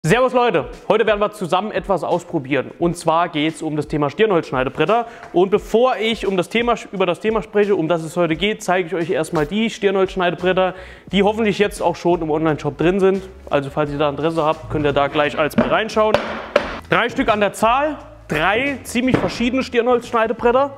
Servus Leute, heute werden wir zusammen etwas ausprobieren. Und zwar geht es um das Thema Stirnholzschneidebretter. Und bevor ich über das Thema spreche, um das es heute geht, zeige ich euch erstmal die Stirnholzschneidebretter, die hoffentlich jetzt auch schon im Online-Shop drin sind. Also falls ihr da Interesse habt, könnt ihr da gleich als mal reinschauen. 3 Stück an der Zahl, 3 ziemlich verschiedene Stirnholzschneidebretter,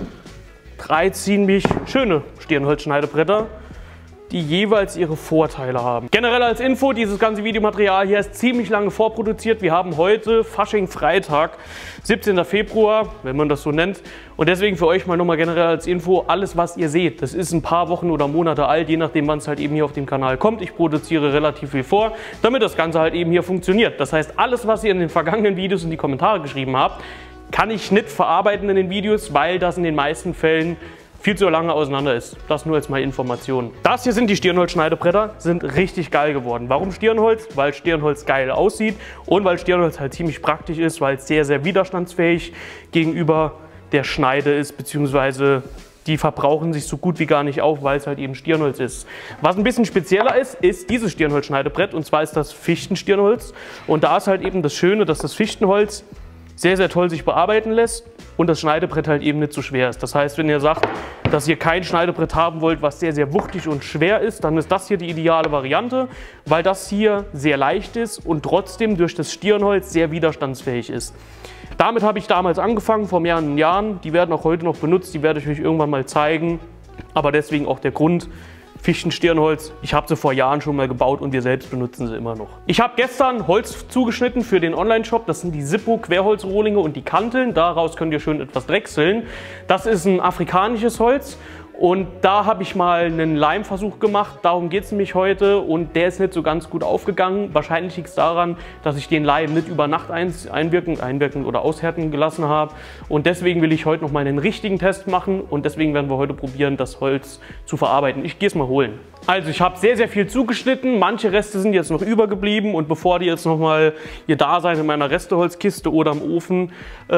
3 ziemlich schöne Stirnholzschneidebretter, die jeweils ihre Vorteile haben. Generell als Info, dieses ganze Videomaterial hier ist ziemlich lange vorproduziert. Wir haben heute Fasching-Freitag, 17. Februar, wenn man das so nennt. Und deswegen für euch mal nochmal generell als Info, alles was ihr seht, das ist ein paar Wochen oder Monate alt, je nachdem wann es halt eben hier auf dem Kanal kommt. Ich produziere relativ viel vor, damit das Ganze halt eben hier funktioniert. Das heißt, alles was ihr in den vergangenen Videos in die Kommentare geschrieben habt, kann ich nicht verarbeiten in den Videos, weil das in den meisten Fällen viel zu lange auseinander ist. Das nur als mal Information. Das hier sind die Stirnholzschneidebretter, sind richtig geil geworden. Warum Stirnholz? Weil Stirnholz geil aussieht und weil Stirnholz halt ziemlich praktisch ist, weil es sehr, sehr widerstandsfähig gegenüber der Schneide ist, beziehungsweise die verbrauchen sich so gut wie gar nicht auf, weil es halt eben Stirnholz ist. Was ein bisschen spezieller ist, ist dieses Stirnholzschneidebrett, und zwar ist das Fichtenstirnholz. Und da ist halt eben das Schöne, dass das Fichtenholz sehr, sehr toll sich bearbeiten lässt und das Schneidebrett halt eben nicht so schwer ist. Das heißt, wenn ihr sagt, dass ihr kein Schneidebrett haben wollt, was sehr, sehr wuchtig und schwer ist, dann ist das hier die ideale Variante, weil das hier sehr leicht ist und trotzdem durch das Stirnholz sehr widerstandsfähig ist. Damit habe ich damals angefangen, vor mehreren Jahren. Die werden auch heute noch benutzt, die werde ich euch irgendwann mal zeigen. Aber deswegen auch der Grund, Fichtenstirnholz. Ich habe sie vor Jahren schon mal gebaut und wir selbst benutzen sie immer noch. Ich habe gestern Holz zugeschnitten für den Online-Shop. Das sind die Zippo Querholzrohlinge und die Kanteln. Daraus könnt ihr schön etwas drechseln. Das ist ein afrikanisches Holz. Und da habe ich mal einen Leimversuch gemacht, darum geht es nämlich heute, und der ist nicht so ganz gut aufgegangen. Wahrscheinlich liegt es daran, dass ich den Leim nicht über Nacht einwirken oder aushärten gelassen habe, und deswegen will ich heute noch mal einen richtigen Test machen, und deswegen werden wir heute probieren, das Holz zu verarbeiten. Ich gehe es mal holen. Also ich habe sehr, sehr viel zugeschnitten, manche Reste sind jetzt noch übergeblieben, und bevor die jetzt noch mal ihr Dasein in meiner Resteholzkiste oder im Ofen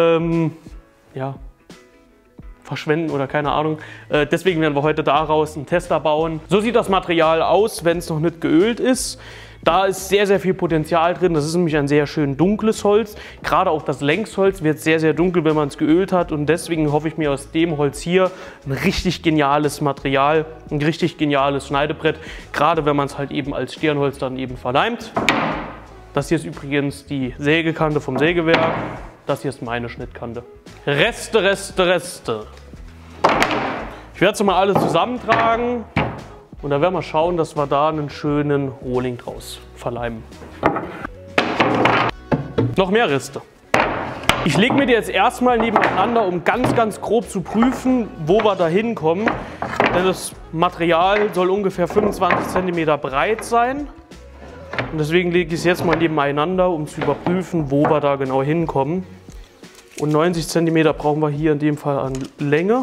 verschwenden oder keine Ahnung. Deswegen werden wir heute daraus einen Tester bauen. So sieht das Material aus, wenn es noch nicht geölt ist. Da ist sehr, sehr viel Potenzial drin. Das ist nämlich ein sehr schön dunkles Holz. Gerade auch das Längsholz wird sehr, sehr dunkel, wenn man es geölt hat. Und deswegen hoffe ich mir aus dem Holz hier ein richtig geniales Material, ein richtig geniales Schneidebrett. Gerade wenn man es halt eben als Stirnholz dann eben verleimt. Das hier ist übrigens die Sägekante vom Sägewerk. Das hier ist meine Schnittkante. Reste. Ich werde es mal alle zusammentragen und dann werden wir schauen, dass wir da einen schönen Rohling draus verleimen. Noch mehr Reste. Ich lege mir die jetzt erstmal nebeneinander, um ganz, ganz grob zu prüfen, wo wir da hinkommen. Denn das Material soll ungefähr 25 cm breit sein. Und deswegen lege ich es jetzt mal nebeneinander, um zu überprüfen, wo wir da genau hinkommen. Und 90 cm brauchen wir hier in dem Fall an Länge.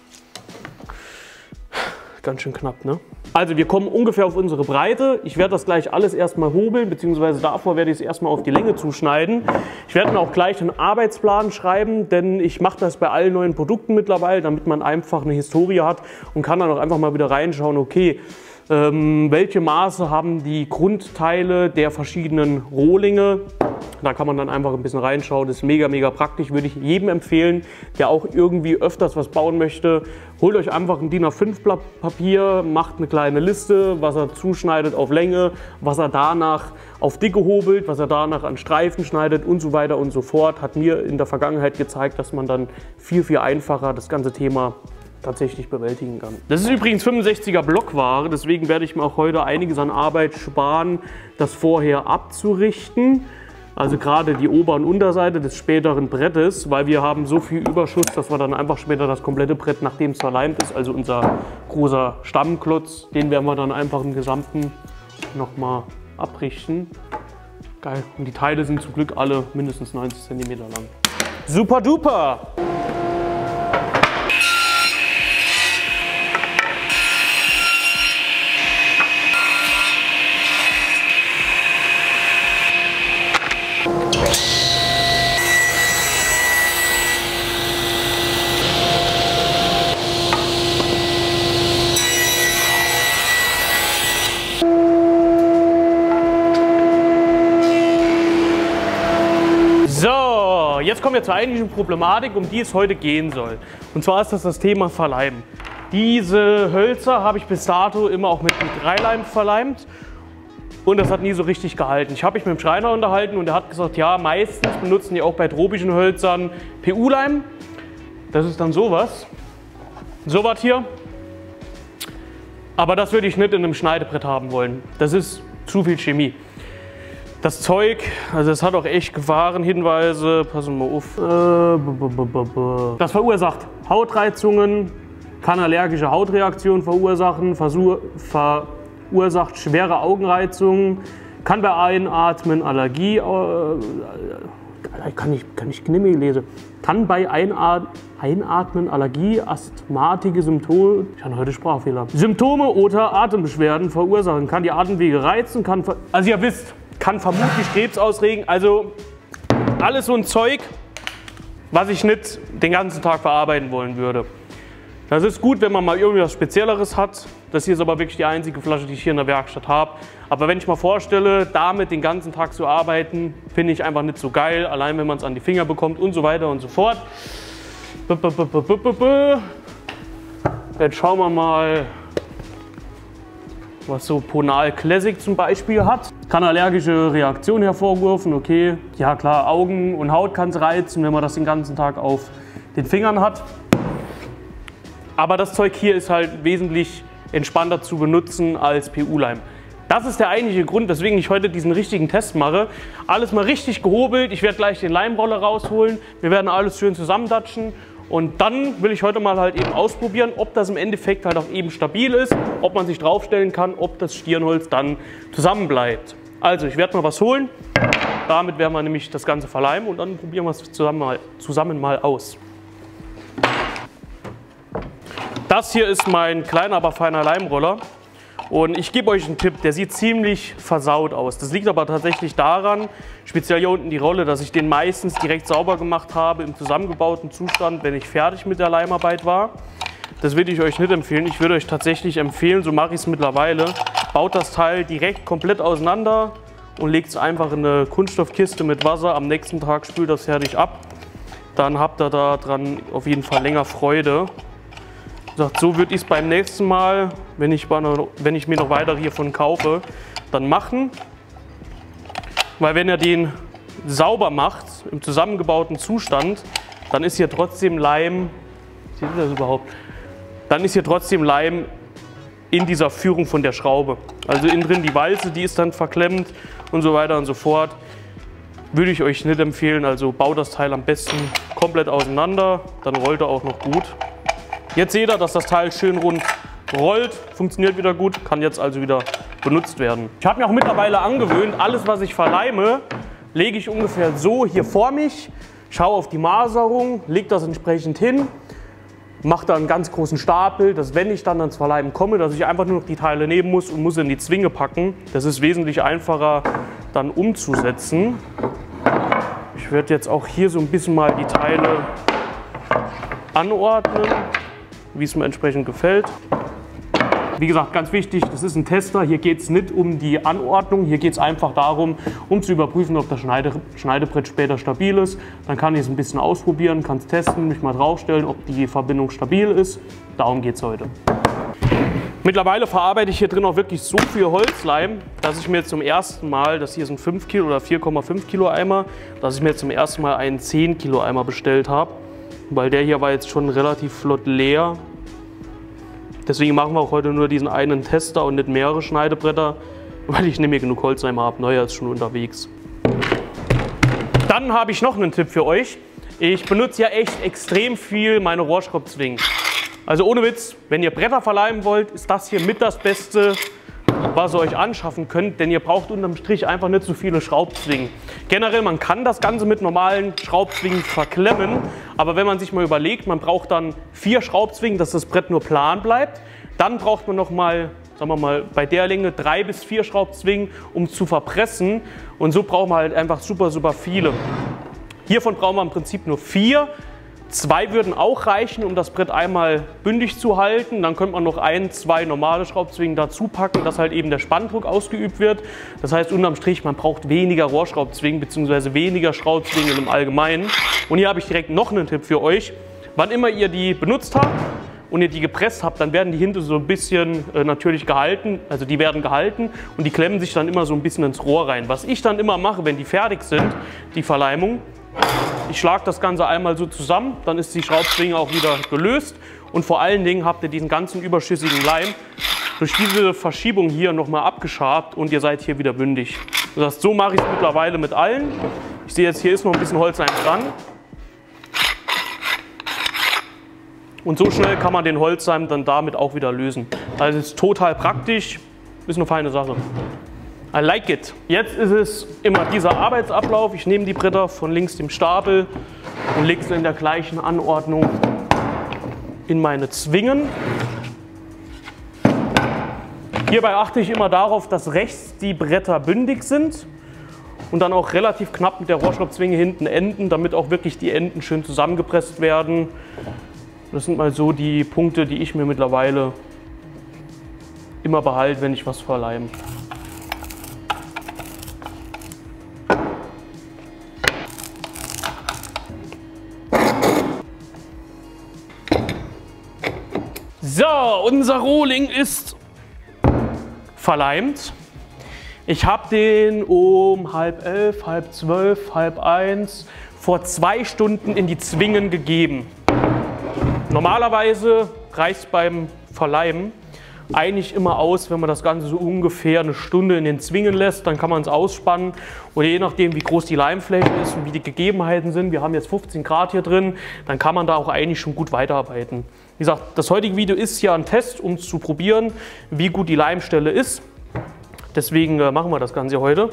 Ganz schön knapp, ne? Also wir kommen ungefähr auf unsere Breite. Ich werde das gleich alles erstmal hobeln, beziehungsweise davor werde ich es erstmal auf die Länge zuschneiden. Ich werde mir auch gleich einen Arbeitsplan schreiben, denn ich mache das bei allen neuen Produkten mittlerweile, damit man einfach eine Historie hat und kann dann auch einfach mal wieder reinschauen, okay, welche Maße haben die Grundteile der verschiedenen Rohlinge. Da kann man dann einfach ein bisschen reinschauen. Das ist mega, mega praktisch. Würde ich jedem empfehlen, der auch irgendwie öfters was bauen möchte. Holt euch einfach ein DIN A5 Blatt Papier, macht eine kleine Liste, was er zuschneidet auf Länge, was er danach auf Dicke hobelt, was er danach an Streifen schneidet und so weiter und so fort. Hat mir in der Vergangenheit gezeigt, dass man dann viel, viel einfacher das ganze Thema tatsächlich bewältigen kann. Das ist übrigens 65er Blockware, deswegen werde ich mir auch heute einiges an Arbeit sparen, das vorher abzurichten. Also gerade die Ober- und Unterseite des späteren Brettes, weil wir haben so viel Überschuss, dass wir dann einfach später das komplette Brett, nachdem es verleimt ist, also unser großer Stammklotz, den werden wir dann einfach im Gesamten nochmal abrichten. Geil. Und die Teile sind zum Glück alle mindestens 90 cm lang. Super duper! jetzt kommen wir zur eigentlichen Problematik, um die es heute gehen soll. Und zwar ist das Thema Verleimen. Diese Hölzer habe ich bis dato immer auch mit Dreileim verleimt und das hat nie so richtig gehalten. Ich habe mich mit dem Schreiner unterhalten und er hat gesagt, ja, meistens benutzen die auch bei tropischen Hölzern PU-Leim. Das ist dann sowas. Sowas hier. Aber das würde ich nicht in einem Schneidebrett haben wollen. Das ist zu viel Chemie. Das Zeug, also es hat auch echt Gefahrenhinweise. Passen wir auf. Das verursacht Hautreizungen, kann allergische Hautreaktionen verursachen, verursacht schwere Augenreizungen, kann bei Einatmen Allergie, kann ich knimmig lesen, kann bei Einatmen Allergie, asthmatische Symptome, ich habe heute Sprachfehler, Symptome oder Atembeschwerden verursachen, kann die Atemwege reizen, also ihr wisst, kann vermutlich Krebs ausregen, also alles so ein Zeug, was ich nicht den ganzen Tag verarbeiten wollen würde. Das ist gut, wenn man mal irgendwas Spezielleres hat. Das hier ist aber wirklich die einzige Flasche, die ich hier in der Werkstatt habe. Aber wenn ich mal vorstelle, damit den ganzen Tag zu arbeiten, finde ich einfach nicht so geil. Allein wenn man es an die Finger bekommt und so weiter und so fort. Jetzt schauen wir mal, was so Ponal Classic zum Beispiel hat. Kann allergische Reaktionen hervorrufen, okay. Ja klar, Augen und Haut kann es reizen, wenn man das den ganzen Tag auf den Fingern hat. Aber das Zeug hier ist halt wesentlich entspannter zu benutzen als PU-Leim. Das ist der eigentliche Grund, weswegen ich heute diesen richtigen Test mache. Alles mal richtig gehobelt. Ich werde gleich den Leimroller rausholen. Wir werden alles schön zusammendatschen. Und dann will ich heute mal halt eben ausprobieren, ob das im Endeffekt halt auch eben stabil ist, ob man sich draufstellen kann, ob das Stirnholz dann zusammen bleibt. Also ich werde mal was holen. Damit werden wir nämlich das Ganze verleimen und dann probieren wir es zusammen mal aus. Das hier ist mein kleiner, aber feiner Leimroller und ich gebe euch einen Tipp, der sieht ziemlich versaut aus. Das liegt aber tatsächlich daran, speziell hier unten die Rolle, dass ich den meistens direkt sauber gemacht habe im zusammengebauten Zustand, wenn ich fertig mit der Leimarbeit war. Das würde ich euch nicht empfehlen. Ich würde euch tatsächlich empfehlen, so mache ich es mittlerweile, baut das Teil direkt komplett auseinander und legt es einfach in eine Kunststoffkiste mit Wasser. Am nächsten Tag spült das fertig ab. Dann habt ihr daran auf jeden Fall länger Freude. So würde ich es beim nächsten Mal, wenn ich mir noch weiter hiervon kaufe, dann machen. Weil wenn ihr den sauber macht, im zusammengebauten Zustand, dann ist hier trotzdem Leim, seht ihr das überhaupt? Dann ist hier trotzdem Leim in dieser Führung von der Schraube. Also innen drin die Walze, die ist dann verklemmt und so weiter und so fort. Würde ich euch nicht empfehlen, also baut das Teil am besten komplett auseinander, dann rollt er auch noch gut. Jetzt seht ihr, dass das Teil schön rund rollt, funktioniert wieder gut, kann jetzt also wieder benutzt werden. Ich habe mir auch mittlerweile angewöhnt, alles was ich verleime, lege ich ungefähr so hier vor mich, schaue auf die Maserung, lege das entsprechend hin, mache da einen ganz großen Stapel, dass wenn ich dann ans Verleimen komme, dass ich einfach nur noch die Teile nehmen muss und muss in die Zwinge packen. Das ist wesentlich einfacher dann umzusetzen. Ich werde jetzt auch hier so ein bisschen mal die Teile anordnen, wie es mir entsprechend gefällt. Wie gesagt, ganz wichtig, das ist ein Tester. Hier geht es nicht um die Anordnung, hier geht es einfach darum, um zu überprüfen, ob das Schneidebrett später stabil ist. Dann kann ich es ein bisschen ausprobieren, kann es testen, mich mal draufstellen, ob die Verbindung stabil ist. Darum geht es heute. Mittlerweile verarbeite ich hier drin auch wirklich so viel Holzleim, dass ich mir jetzt zum ersten Mal, das hier sind 5 Kilo oder 4,5 Kilo Eimer, dass ich mir jetzt zum ersten Mal einen 10 Kilo Eimer bestellt habe. Weil der hier war jetzt schon relativ flott leer. Deswegen machen wir auch heute nur diesen einen Tester und nicht mehrere Schneidebretter, weil ich nicht mehr genug Holzeimer habe. Neuer ist schon unterwegs. Dann habe ich noch einen Tipp für euch. Ich benutze ja echt extrem viel meine Rohrschraubzwingen. Also ohne Witz, wenn ihr Bretter verleimen wollt, ist das hier mit das Beste, was ihr euch anschaffen könnt, denn ihr braucht unterm Strich einfach nicht so viele Schraubzwingen. Generell, man kann das Ganze mit normalen Schraubzwingen verklemmen, aber wenn man sich mal überlegt, man braucht dann 4 Schraubzwingen, dass das Brett nur plan bleibt, dann braucht man noch mal, sagen wir mal, bei der Länge 3 bis 4 Schraubzwingen, um zu verpressen, und so brauchen wir halt einfach super viele. Hiervon brauchen wir im Prinzip nur 4. 2 würden auch reichen, um das Brett einmal bündig zu halten. Dann könnte man noch 1, 2 normale Schraubzwingen dazu packen, dass halt eben der Spanndruck ausgeübt wird. Das heißt unterm Strich, man braucht weniger Rohrschraubzwingen bzw. weniger Schraubzwingen im Allgemeinen. Und hier habe ich direkt noch einen Tipp für euch. Wann immer ihr die benutzt habt und ihr die gepresst habt, dann werden die hinten so ein bisschen natürlich gehalten, also die werden gehalten und die klemmen sich dann immer so ein bisschen ins Rohr rein. Was ich dann immer mache, wenn die fertig sind, die Verleimung, ich schlage das Ganze einmal so zusammen, dann ist die Schraubzwinge auch wieder gelöst und vor allen Dingen habt ihr diesen ganzen überschüssigen Leim durch diese Verschiebung hier nochmal abgeschabt und ihr seid hier wieder bündig. Das heißt, so mache ich es mittlerweile mit allen. Ich sehe jetzt, hier ist noch ein bisschen Holzleim dran. Und so schnell kann man den Holzleim dann damit auch wieder lösen. Also es ist total praktisch, ist eine feine Sache. I like it. Jetzt ist es immer dieser Arbeitsablauf. Ich nehme die Bretter von links dem Stapel und lege sie in der gleichen Anordnung in meine Zwingen. Hierbei achte ich immer darauf, dass rechts die Bretter bündig sind und dann auch relativ knapp mit der Rohrschraubzwinge hinten enden, damit auch wirklich die Enden schön zusammengepresst werden. Das sind mal so die Punkte, die ich mir mittlerweile immer behalte, wenn ich was verleime. So, unser Rohling ist verleimt. Ich habe den um 10:30, 10:30, 10:30 vor 2 Stunden in die Zwingen gegeben. Normalerweise reicht es beim Verleimen eigentlich immer aus, wenn man das Ganze so ungefähr eine Stunde in den Zwingen lässt, dann kann man es ausspannen oder je nachdem wie groß die Leimfläche ist und wie die Gegebenheiten sind, wir haben jetzt 15 Grad hier drin, dann kann man da auch eigentlich schon gut weiterarbeiten. Wie gesagt, das heutige Video ist ja ein Test, um zu probieren, wie gut die Leimstelle ist. Deswegen machen wir das Ganze heute.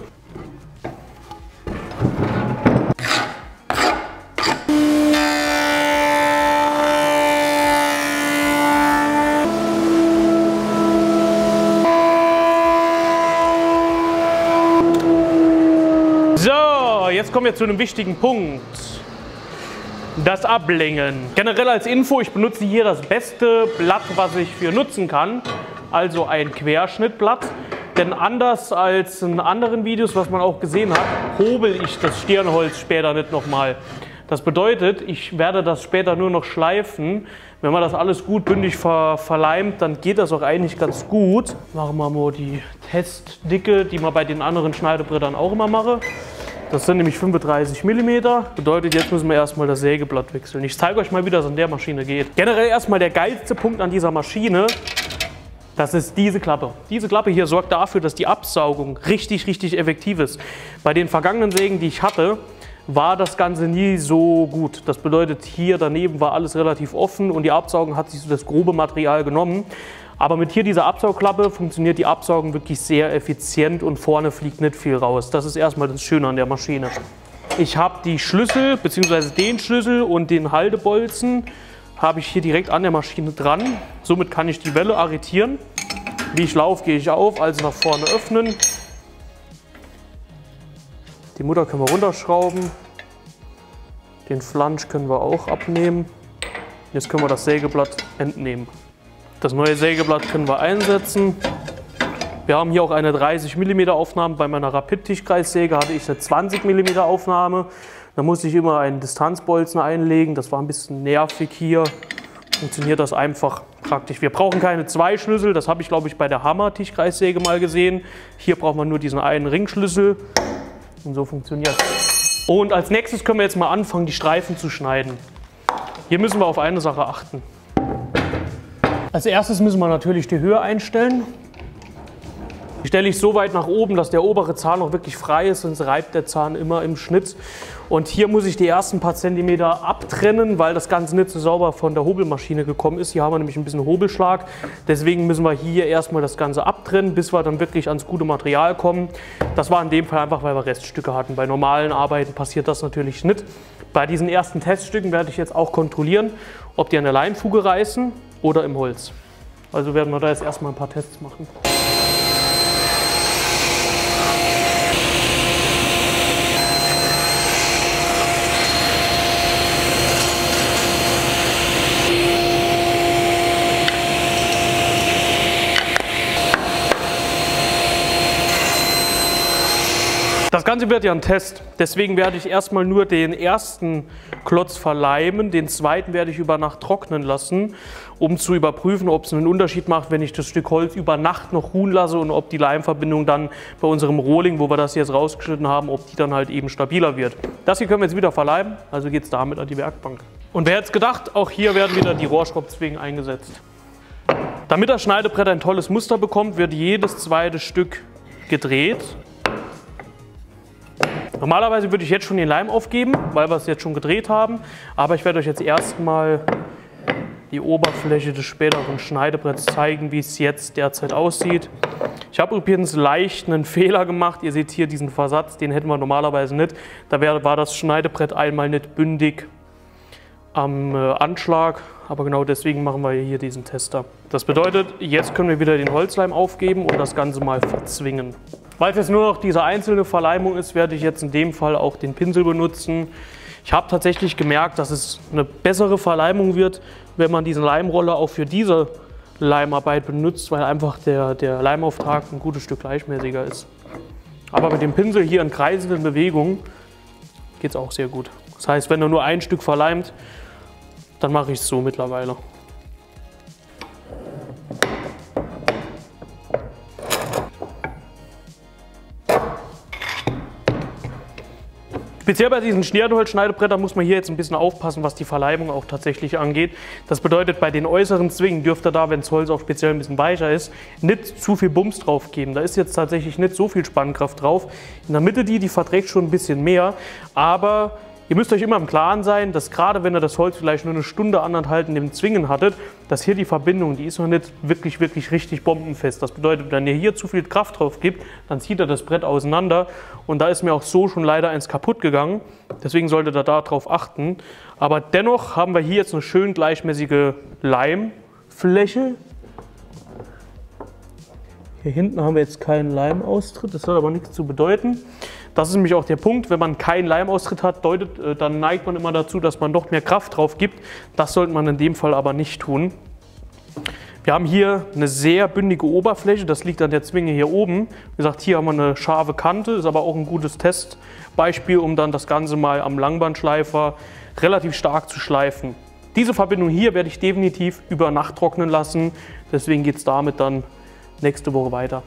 So, jetzt kommen wir zu einem wichtigen Punkt. Das Ablängen. Generell als Info, ich benutze hier das beste Blatt, was ich für nutzen kann. Also ein Querschnittblatt. Denn anders als in anderen Videos, was man auch gesehen hat, hobel ich das Stirnholz später nicht nochmal. Das bedeutet, ich werde das später nur noch schleifen. Wenn man das alles gut bündig verleimt, dann geht das auch eigentlich ganz gut. Machen wir mal die Testdicke, die man bei den anderen Schneidebrettern auch immer mache. Das sind nämlich 35 mm. Bedeutet, jetzt müssen wir erstmal das Sägeblatt wechseln. Ich zeige euch mal, wie das an der Maschine geht. Generell erstmal der geilste Punkt an dieser Maschine, das ist diese Klappe. Diese Klappe hier sorgt dafür, dass die Absaugung richtig, richtig effektiv ist. Bei den vergangenen Sägen, die ich hatte, war das Ganze nie so gut. Das bedeutet, hier daneben war alles relativ offen und die Absaugung hat sich so das grobe Material genommen. Aber mit hier dieser Absaugklappe funktioniert die Absaugung wirklich sehr effizient und vorne fliegt nicht viel raus. Das ist erstmal das Schöne an der Maschine. Ich habe die Schlüssel bzw. den Schlüssel und den Haltebolzen habe ich hier direkt an der Maschine dran. Somit kann ich die Welle arretieren. Wie ich laufe, gehe ich auf, also nach vorne öffnen. Die Mutter können wir runterschrauben. Den Flansch können wir auch abnehmen. Jetzt können wir das Sägeblatt entnehmen. Das neue Sägeblatt können wir einsetzen. Wir haben hier auch eine 30 mm Aufnahme. Bei meiner Rapid-Tischkreissäge hatte ich eine 20 mm Aufnahme. Da musste ich immer einen Distanzbolzen einlegen. Das war ein bisschen nervig hier. Funktioniert das einfach praktisch. Wir brauchen keine 2 Schlüssel. Das habe ich, glaube ich, bei der Hammer-Tischkreissäge mal gesehen. Hier brauchen wir nur diesen einen Ringschlüssel. Und so funktioniert es. Und als nächstes können wir jetzt mal anfangen, die Streifen zu schneiden. Hier müssen wir auf eine Sache achten. Als erstes müssen wir natürlich die Höhe einstellen. Die stelle ich so weit nach oben, dass der obere Zahn noch wirklich frei ist, sonst reibt der Zahn immer im Schnitt. Und hier muss ich die ersten paar Zentimeter abtrennen, weil das Ganze nicht so sauber von der Hobelmaschine gekommen ist. Hier haben wir nämlich ein bisschen Hobelschlag. Deswegen müssen wir hier erstmal das Ganze abtrennen, bis wir dann wirklich ans gute Material kommen. Das war in dem Fall einfach, weil wir Reststücke hatten. Bei normalen Arbeiten passiert das natürlich nicht. Bei diesen ersten Teststücken werde ich jetzt auch kontrollieren, ob die an der Leimfuge reißen oder im Holz. Also werden wir da jetzt erstmal ein paar Tests machen. Das Ganze wird ja ein Test, deswegen werde ich erstmal nur den ersten Klotz verleimen, den zweiten werde ich über Nacht trocknen lassen, um zu überprüfen, ob es einen Unterschied macht, wenn ich das Stück Holz über Nacht noch ruhen lasse und ob die Leimverbindung dann bei unserem Rohling, wo wir das jetzt rausgeschnitten haben, ob die dann halt eben stabiler wird. Das hier können wir jetzt wieder verleimen, also geht es damit an die Werkbank. Und wer hätte es gedacht, auch hier werden wieder die Rohrschraubzwingen eingesetzt. Damit das Schneidebrett ein tolles Muster bekommt, wird jedes zweite Stück gedreht. Normalerweise würde ich jetzt schon den Leim aufgeben, weil wir es jetzt schon gedreht haben, aber ich werde euch jetzt erstmal die Oberfläche des späteren Schneidebretts zeigen, wie es jetzt derzeit aussieht. Ich habe übrigens leicht einen Fehler gemacht. Ihr seht hier diesen Versatz, den hätten wir normalerweise nicht. Da war das Schneidebrett einmal nicht bündig am Anschlag, aber genau deswegen machen wir hier diesen Tester. Das bedeutet, jetzt können wir wieder den Holzleim aufgeben und das Ganze mal verzwingen. Weil es jetzt nur noch diese einzelne Verleimung ist, werde ich jetzt in dem Fall auch den Pinsel benutzen. Ich habe tatsächlich gemerkt, dass es eine bessere Verleimung wird, wenn man diesen Leimroller auch für diese Leimarbeit benutzt, weil einfach der Leimauftrag ein gutes Stück gleichmäßiger ist. Aber mit dem Pinsel hier in kreisenden Bewegungen geht es auch sehr gut. Das heißt, wenn er nur ein Stück verleimt, dann mache ich es so mittlerweile. Speziell bei diesen Stirnholzschneidebrettern muss man hier jetzt ein bisschen aufpassen, was die Verleimung auch tatsächlich angeht. Das bedeutet, bei den äußeren Zwingen dürft ihr da, wenn das Holz auch speziell ein bisschen weicher ist, nicht zu viel Bums drauf geben. Da ist jetzt tatsächlich nicht so viel Spannkraft drauf. In der Mitte die verträgt schon ein bisschen mehr, aber ihr müsst euch immer im Klaren sein, dass gerade wenn ihr das Holz vielleicht nur eine Stunde, anderthalb in dem Zwingen hattet, dass hier die Verbindung, die ist noch nicht wirklich richtig bombenfest. Das bedeutet, wenn ihr hier zu viel Kraft drauf gibt, dann zieht er das Brett auseinander und da ist mir auch so schon leider eins kaputt gegangen. Deswegen solltet ihr da drauf achten. Aber dennoch haben wir hier jetzt eine schön gleichmäßige Leimfläche. Hier hinten haben wir jetzt keinen Leimaustritt, das hat aber nichts zu bedeuten. Das ist nämlich auch der Punkt, wenn man keinen Leimaustritt hat, dann neigt man immer dazu, dass man doch mehr Kraft drauf gibt. Das sollte man in dem Fall aber nicht tun. Wir haben hier eine sehr bündige Oberfläche, das liegt an der Zwinge hier oben. Wie gesagt, hier haben wir eine scharfe Kante, ist aber auch ein gutes Testbeispiel, um dann das Ganze mal am Langbandschleifer relativ stark zu schleifen. Diese Verbindung hier werde ich definitiv über Nacht trocknen lassen, deswegen geht es damit dann nächste Woche weiter.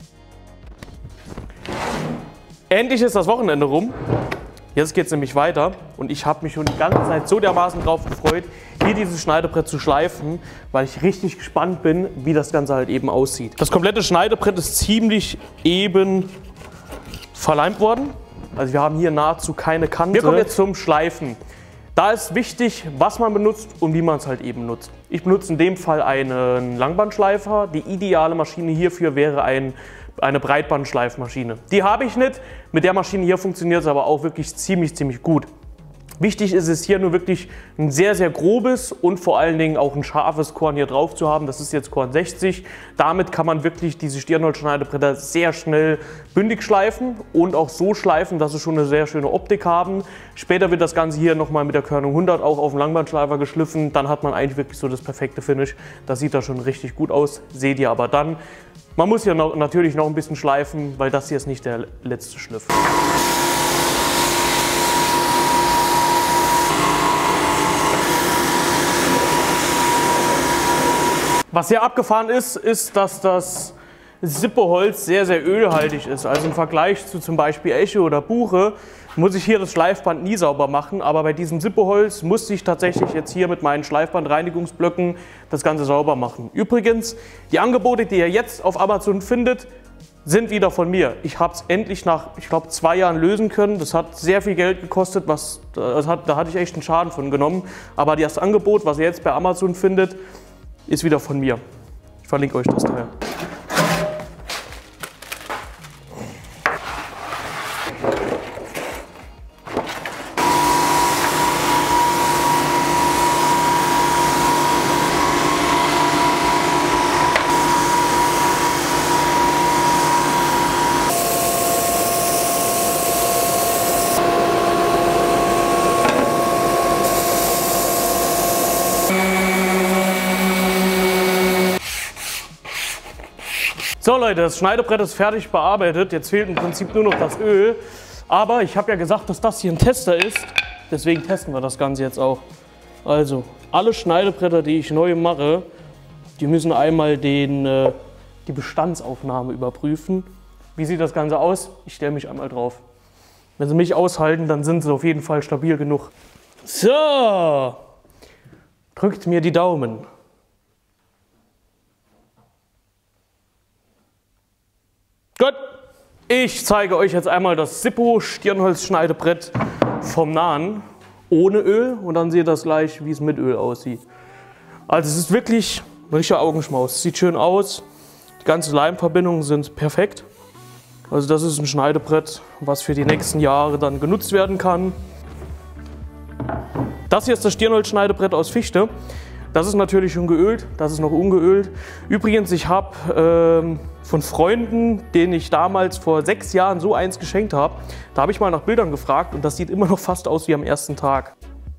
Endlich ist das Wochenende rum. Jetzt geht es nämlich weiter und ich habe mich schon die ganze Zeit so dermaßen drauf gefreut, hier dieses Schneidebrett zu schleifen, weil ich richtig gespannt bin, wie das Ganze halt eben aussieht. Das komplette Schneidebrett ist ziemlich eben verleimt worden. Also wir haben hier nahezu keine Kante. Wir kommen jetzt zum Schleifen. Da ist wichtig, was man benutzt und wie man es halt eben nutzt. Ich benutze in dem Fall einen Langbandschleifer. Die ideale Maschine hierfür wäre eine Breitbandschleifmaschine. Die habe ich nicht. Mit der Maschine hier funktioniert es aber auch wirklich ziemlich gut. Wichtig ist es hier nur wirklich ein sehr grobes und vor allen Dingen auch ein scharfes Korn hier drauf zu haben. Das ist jetzt Korn 60. Damit kann man wirklich diese Stirnholzschneidebretter sehr schnell bündig schleifen und auch so schleifen, dass sie schon eine sehr schöne Optik haben. Später wird das Ganze hier nochmal mit der Körnung 100 auch auf dem Langbandschleifer geschliffen. Dann hat man eigentlich wirklich so das perfekte Finish. Das sieht da schon richtig gut aus, seht ihr aber dann. Man muss ja natürlich noch ein bisschen schleifen, weil das hier ist nicht der letzte Schliff. Was hier abgefahren ist, ist, dass das Sippeholz sehr ölhaltig ist. Also im Vergleich zu zum Beispiel Esche oder Buche muss ich hier das Schleifband nie sauber machen. Aber bei diesem Sippeholz musste ich tatsächlich jetzt hier mit meinen Schleifbandreinigungsblöcken das Ganze sauber machen. Übrigens, die Angebote, die ihr jetzt auf Amazon findet, sind wieder von mir. Ich habe es endlich nach, ich glaube, 2 Jahren lösen können. Das hat sehr viel Geld gekostet, da hatte ich echt einen Schaden von genommen. Aber das Angebot, was ihr jetzt bei Amazon findet, ist wieder von mir. Ich verlinke euch das Teil. So Leute, das Schneidebrett ist fertig bearbeitet. Jetzt fehlt im Prinzip nur noch das Öl. Aber ich habe ja gesagt, dass das hier ein Tester ist. Deswegen testen wir das Ganze jetzt auch. Also, alle Schneidebretter, die ich neu mache, die müssen einmal die Bestandsaufnahme überprüfen. Wie sieht das Ganze aus? Ich stelle mich einmal drauf. Wenn sie mich aushalten, dann sind sie auf jeden Fall stabil genug. So, drückt mir die Daumen. Gut, ich zeige euch jetzt einmal das Zippo Stirnholzschneidebrett vom Nahen ohne Öl und dann seht ihr das gleich, wie es mit Öl aussieht. Also es ist wirklich ein richtiger Augenschmaus. Sieht schön aus, die ganzen Leimverbindungen sind perfekt. Also das ist ein Schneidebrett, was für die nächsten Jahre dann genutzt werden kann. Das hier ist das Stirnholzschneidebrett aus Fichte. Das ist natürlich schon geölt, das ist noch ungeölt. Übrigens, ich habe von Freunden, denen ich damals vor 6 Jahren so eins geschenkt habe, da habe ich mal nach Bildern gefragt und das sieht immer noch fast aus wie am ersten Tag.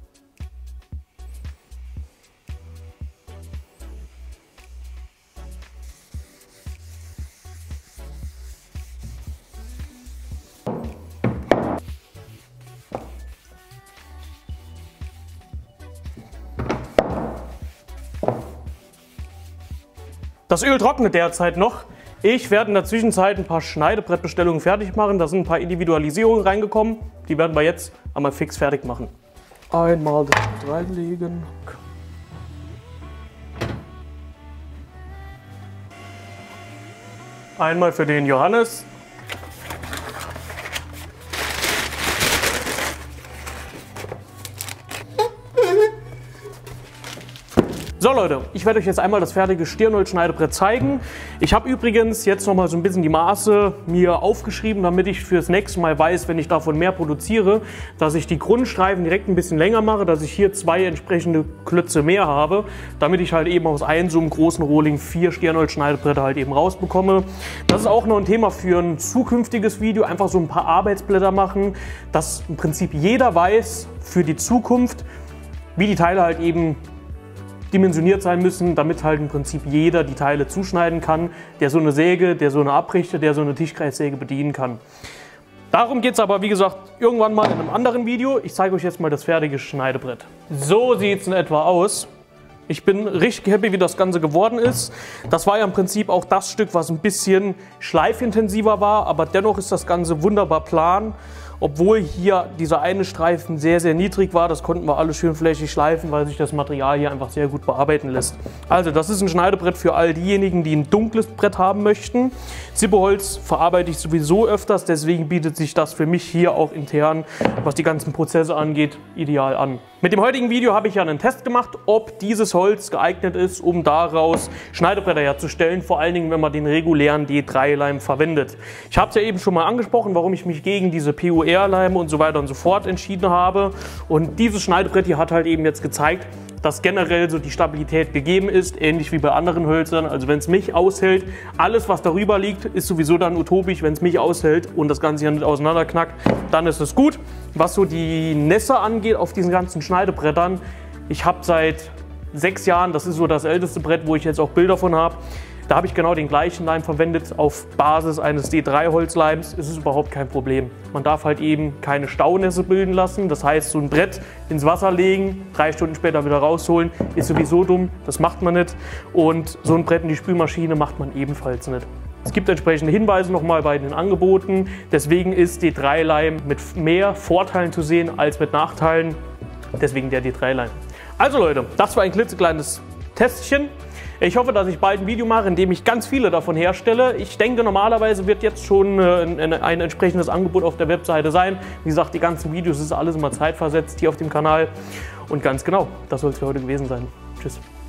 Das Öl trocknet derzeit noch. Ich werde in der Zwischenzeit ein paar Schneidebrettbestellungen fertig machen. Da sind ein paar Individualisierungen reingekommen. Die werden wir jetzt einmal fix fertig machen. Einmal das reinlegen. Einmal für den Johannes. So Leute, ich werde euch jetzt einmal das fertige Stirnholzschneidebrett zeigen. Ich habe übrigens jetzt noch mal so ein bisschen die Maße mir aufgeschrieben, damit ich fürs nächste Mal weiß, wenn ich davon mehr produziere, dass ich die Grundstreifen direkt ein bisschen länger mache, dass ich hier 2 entsprechende Klötze mehr habe, damit ich halt eben aus einem so einem großen Rohling 4 Stirnholzschneidebretter halt eben rausbekomme. Das ist auch noch ein Thema für ein zukünftiges Video, einfach so ein paar Arbeitsblätter machen, dass im Prinzip jeder weiß für die Zukunft, wie die Teile halt eben dimensioniert sein müssen, damit halt im Prinzip jeder die Teile zuschneiden kann, der so eine Säge, der so eine Abrichte, der so eine Tischkreissäge bedienen kann. Darum geht es aber, wie gesagt, irgendwann mal in einem anderen Video. Ich zeige euch jetzt mal das fertige Schneidebrett. So sieht es in etwa aus. Ich bin richtig happy, wie das Ganze geworden ist. Das war ja im Prinzip auch das Stück, was ein bisschen schleifintensiver war, aber dennoch ist das Ganze wunderbar plan. Obwohl hier dieser eine Streifen sehr, sehr niedrig war, das konnten wir alles schön flächig schleifen, weil sich das Material hier einfach sehr gut bearbeiten lässt. Also das ist ein Schneidebrett für all diejenigen, die ein dunkles Brett haben möchten. Zippoholz verarbeite ich sowieso öfters, deswegen bietet sich das für mich hier auch intern, was die ganzen Prozesse angeht, ideal an. Mit dem heutigen Video habe ich ja einen Test gemacht, ob dieses Holz geeignet ist, um daraus Schneidebretter herzustellen, vor allen Dingen, wenn man den regulären D3-Leim verwendet. Ich habe es ja eben schon mal angesprochen, warum ich mich gegen diese PUR-Leime und so weiter und so fort entschieden habe. Und dieses Schneidebrett hier hat halt eben jetzt gezeigt, dass generell so die Stabilität gegeben ist, ähnlich wie bei anderen Hölzern. Also wenn es mich aushält, alles was darüber liegt, ist sowieso dann utopisch. Wenn es mich aushält und das Ganze hier nicht auseinanderknackt, dann ist es gut. Was so die Nässe angeht auf diesen ganzen Schneidebrettern, ich habe seit 6 Jahren, das ist so das älteste Brett, wo ich jetzt auch Bilder von habe, da habe ich genau den gleichen Leim verwendet auf Basis eines D3-Holzleims. Es ist überhaupt kein Problem. Man darf halt eben keine Staunässe bilden lassen. Das heißt, so ein Brett ins Wasser legen, 3 Stunden später wieder rausholen, ist sowieso dumm. Das macht man nicht. Und so ein Brett in die Spülmaschine macht man ebenfalls nicht. Es gibt entsprechende Hinweise nochmal bei den Angeboten. Deswegen ist D3-Leim mit mehr Vorteilen zu sehen als mit Nachteilen. Deswegen der D3-Leim. Also Leute, das war ein klitzekleines Testchen. Ich hoffe, dass ich bald ein Video mache, in dem ich ganz viele davon herstelle. Ich denke, normalerweise wird jetzt schon ein entsprechendes Angebot auf der Webseite sein. Wie gesagt, die ganzen Videos ist alles immer zeitversetzt hier auf dem Kanal. Und ganz genau, das soll es für heute gewesen sein. Tschüss.